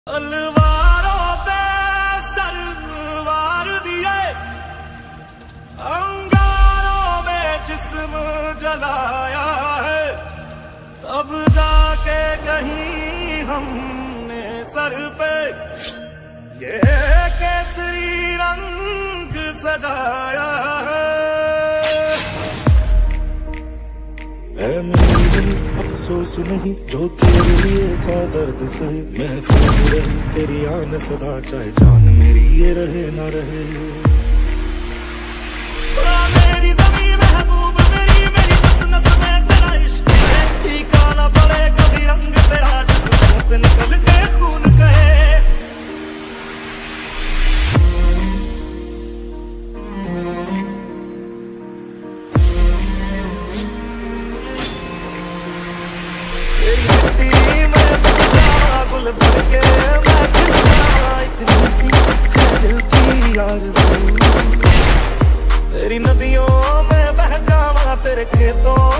तलवारों पे सर वार दिए, अंगारों में जिस्म जलाया है, तब जाके कहीं हमने सर पे ये केसरी रंग सजाया है। मेरी अफसोस नहीं जो तेरे लिए सौ दर्द सहे, महफूज रहे तेरी आन सदा, चाहे जान मेरी ये रहे ना रहे। मेरी ज़मीं महबूब मेरी नस नस में तेरा इश्क है, फीका ना पड़े कभी रंग तेरा जिस्मों से निकल के खून कहे। गुल भर के मैं खिलूंगा, इतनी सी है दिल की आरज़ू, तेरी नदियों में बह जावा, तेरे खेतों